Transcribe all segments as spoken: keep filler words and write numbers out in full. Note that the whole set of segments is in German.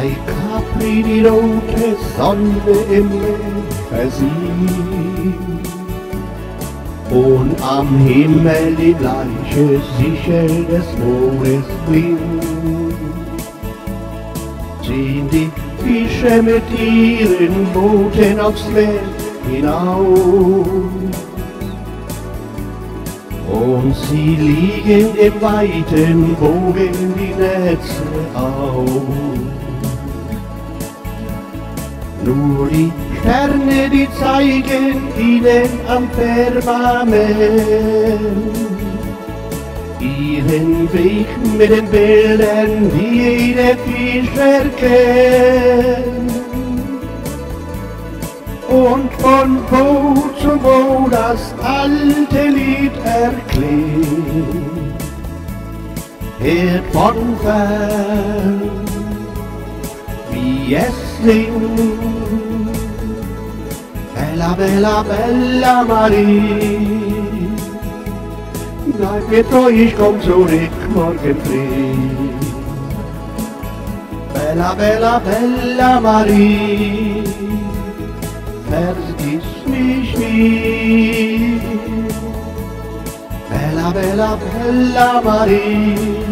bei Capri die rote Sonne im Meer versieht und am Himmel die bleiche Sichel des Moores blinkt, ziehen die Fische mit ihren Booten aufs Meer hinaus. Und sie liegen im weiten Bogen die Netze auf. Nur die Sterne, die zeigen ihnen am Firmament ihren Weg mit den Bildern, die jeder Fischer kennt. Und von Boot zu Boot das alte Lied erklingt, hört von fern, wie es singt. Bella, bella, bella Marie, bleib mir treu, ich komm zurück morgen früh. Bella, bella, bella Marie, vergiss mich nie. Bella, bella, bella Marie,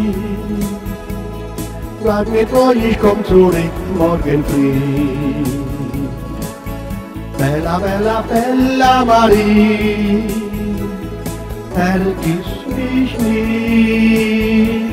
bleib mir treu, ich komm zurück morgen früh. Bella, bella, bella Marie, vergiss mich nie.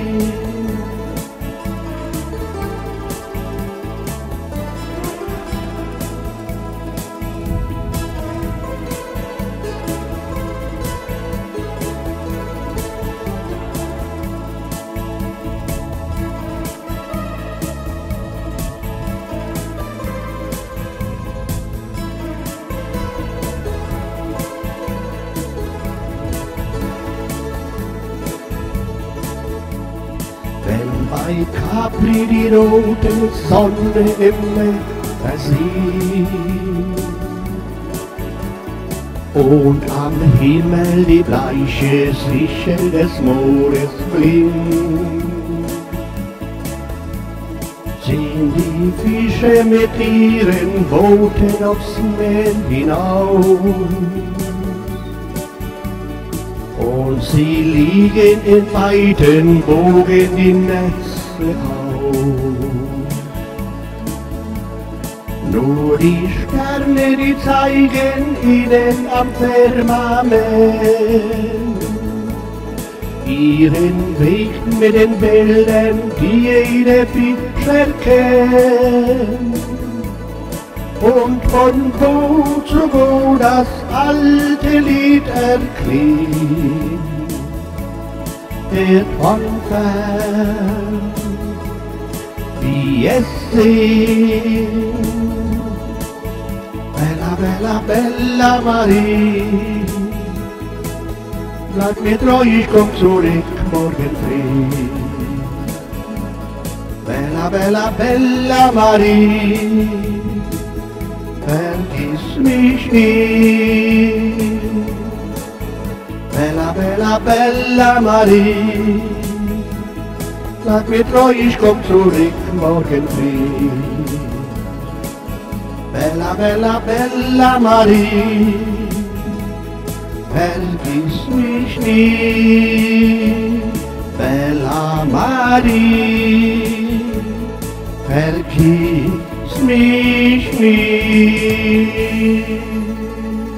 Wenn bei Capri die rote Sonne im Meer versieht und am Himmel die bleiche Sichel des Moores blinkt, ziehen die Fische mit ihren Booten aufs Meer hinaus. Und sie liegen in weiten Bogen die Netze auf. Nur die Sterne, die zeigen ihnen am Firmament ihren Weg mit den Bildern, die jeder Fischer kennt. Und von Boot zu Boot das alte Lied erklingt, hört von fern, wie es singt. Bella, bella, bella Marie, bleib mir treu, ich komm zurück morgen früh. Bella, bella, bella Marie, vergiss mich nie. Bella, bella, bella Marie, bleib mir treu, ich komm zurück morgen früh. Bella, bella, bella Marie, vergiss mich nie. Bella Marie, vergiss mich nie.